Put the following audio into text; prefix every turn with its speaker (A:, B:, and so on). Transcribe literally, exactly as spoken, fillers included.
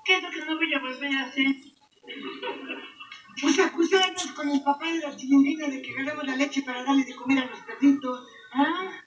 A: ¿Qué es lo que no voy a volver a hacer?
B: Pues acusarnos con el papá de la chilindrina de que ganamos la leche para darle de comer a los perritos.
A: Ah,